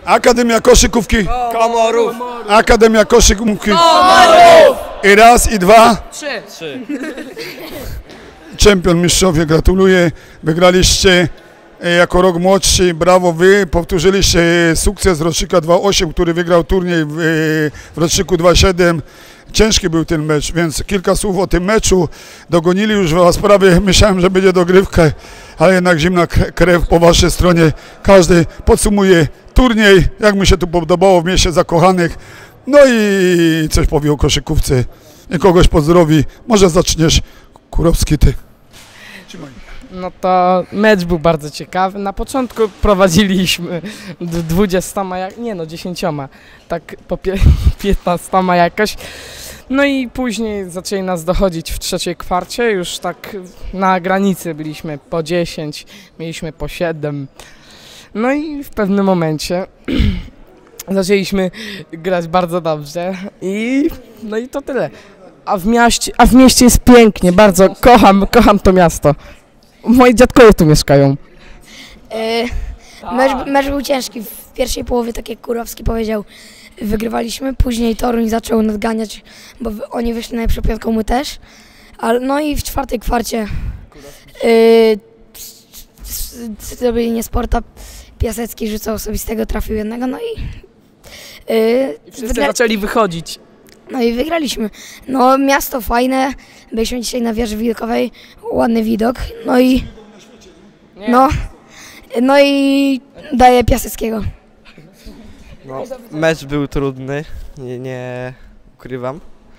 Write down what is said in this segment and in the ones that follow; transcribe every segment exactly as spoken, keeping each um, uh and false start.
Akademia koszykówki. Komorów. Akademia koszykówki. Komorów. I raz, i dwa. Trzy. Trzy. Czempion mistrzowie, gratuluję. Wygraliście jako rok młodszy, brawo wy. Powtórzyliście sukces rocznika dwa osiem, który wygrał turniej w, w roczniku dwa siedem. Ciężki był ten mecz, więc kilka słów o tym meczu. Dogonili już was prawie, myślałem, że będzie dogrywka, ale jednak zimna krew po waszej stronie. Każdy podsumuje turniej, jak mi się tu podobało w mieście zakochanych. No i coś powie o koszykówce i kogoś pozdrowi. Może zaczniesz, Kurowski, ty. No to mecz był bardzo ciekawy. Na początku prowadziliśmy dwudziestoma, jak, nie no, dziesięcioma, tak po piętnastoma jakoś. No i później zaczęli nas dochodzić w trzeciej kwarcie, już tak na granicy byliśmy po dziesięć, mieliśmy po siedem. No i w pewnym momencie zaczęliśmy grać bardzo dobrze i no i to tyle. A w mieście, a w mieście jest pięknie, bardzo kocham, kocham to miasto. Moi dziadkowie tu mieszkają. Yy, mecz, mecz był ciężki. W pierwszej połowie, tak jak Kurowski powiedział, wygrywaliśmy. Później Toruń zaczął nadganiać, bo oni wyszli najlepszą piątką, my też. Ale, no i w czwartej kwarcie yy, zrobili niesporta. Piasecki rzucał osobistego, trafił jednego, no i... Yy, I wszyscy zaczęli wychodzić. No i wygraliśmy. No miasto fajne, byliśmy dzisiaj na wieży widokowej, ładny widok, no i no, no i daję Piaseckiego. No, mecz był trudny, nie, nie ukrywam.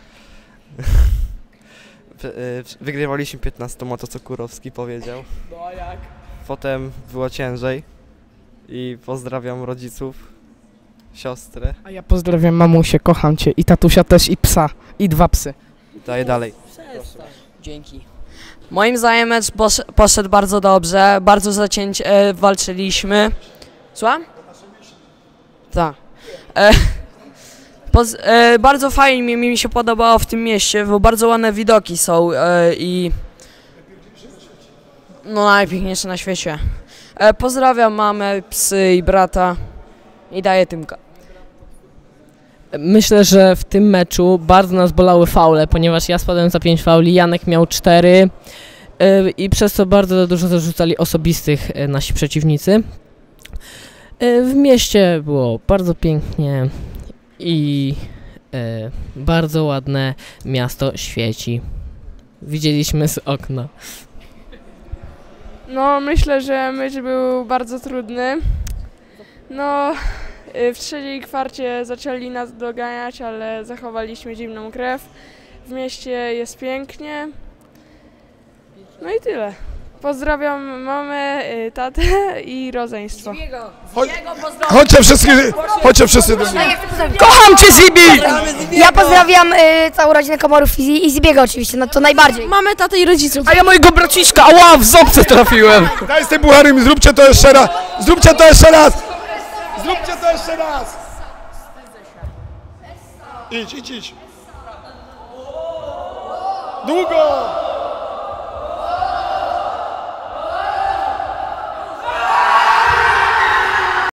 Wygrywaliśmy piętnastoma, to co Kurowski powiedział. No a jak? Potem było ciężej i pozdrawiam rodziców, siostrę. A ja pozdrawiam mamusię, kocham cię i tatusia też i psa, i dwa psy. Daj dalej. Dzięki. Moim zdaniem mecz poszedł bardzo dobrze, bardzo zacięcie e, walczyliśmy. Słucham? Tak. E, poz, e, bardzo fajnie mi, mi się podobało w tym mieście, bo bardzo ładne widoki są e, i no najpiękniejsze na świecie. E, pozdrawiam mamę, psy i brata i daję Tymka. Myślę, że w tym meczu bardzo nas bolały faule, ponieważ ja spadłem za pięć fauli, Janek miał cztery yy, i przez to bardzo dużo zarzucali osobistych yy, nasi przeciwnicy. Yy, w mieście było bardzo pięknie i yy, bardzo ładne miasto świeci. Widzieliśmy z okna. No myślę, że mecz był bardzo trudny. No w trzeciej kwarcie zaczęli nas doganiać, ale zachowaliśmy zimną krew. W mieście jest pięknie. No i tyle. Pozdrawiam mamę, tatę i rodzeństwo. Chodźcie wszyscy, chodźcie wszyscy do mnie. Kocham cię, Zibi! Ja pozdrawiam y, całą rodzinę Komorów i, i Zibiego oczywiście, no to najbardziej. Mamy tatę i rodziców. A ja mojego braciszka, ała, w ząbce trafiłem! Daj z tym bucharem, zróbcie to jeszcze raz. Zróbcie to jeszcze raz. Zróbcie to jeszcze raz. Idź, idź, idź. Długo.